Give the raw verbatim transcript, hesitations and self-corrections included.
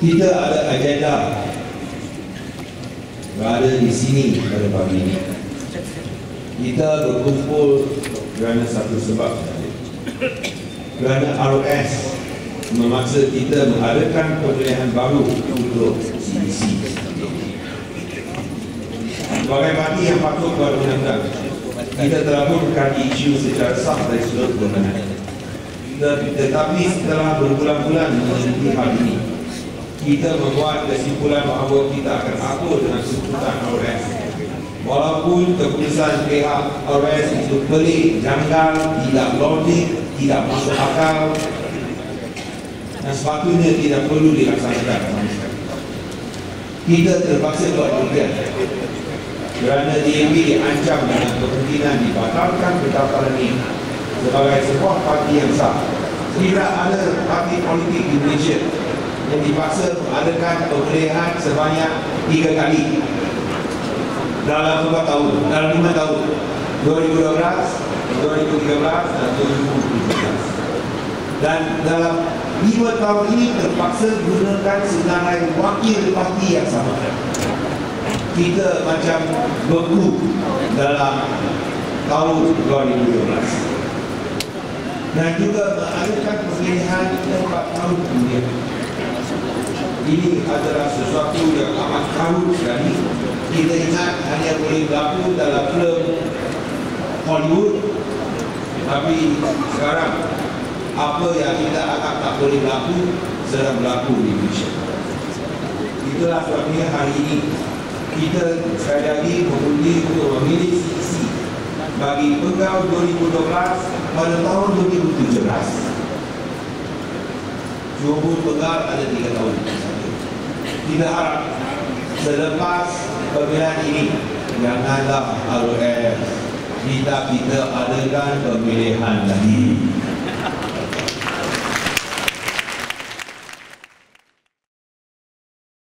Kita ada agenda berada di sini pada pagi ini. Kita berkumpul kerana satu sebab, kerana R O S memaksa kita mengadakan pemilihan baru untuk C D C. Sebagai parti yang patut berundang-undang, kita telah pun mengkaji isu secara sah dari seluruh berkenaan. Tetapi setelah berbulan-bulan meneliti hal ini, kita membuat kesimpulan bahawa kita akan atur dengan sebutan R O S. Walaupun keputusan pihak R O S itu pelik, janggal, tidak logik, tidak masuk akal, dan sepatutnya tidak perlu dilaksanakan sama sekali, kita terpaksa buat demikian kerana D A P diancam dengan kemungkinan dibatalkan pendaftaran ini sebagai sebuah parti yang sah. Tidak ada parti politik di Malaysia yang dipaksa mengadakan pemilihan sebanyak tiga kali dalam empat tahun, dalam lima tahun, dua ribu dua belas, dua ribu tiga belas dan dua ribu tujuh belas. Dan dalam lima tahun ini terpaksa gunakan senarai wakil parti yang sama. Kita macam beku dalam tahun dua ribu dua belas. Dan juga mengadakan pemilihan empat tahun kemudian. Ini adalah sesuatu yang amat karut sekali. Kita ingat hanya boleh berlaku dalam filem Hollywood, tapi sekarang apa yang kita anggap tak boleh berlaku sedang berlaku di Malaysia. Itulah sebabnya hari ini kita sekali lagi mengundi untuk memilih C D C bagi pegawai dua ribu dua belas pada tahun dua ribu tujuh belas. Jumlah pegawai ada tiga tahun. Kita harap selepas pemilihan ini janganlah R O S kita kita adakan pemilihan lagi.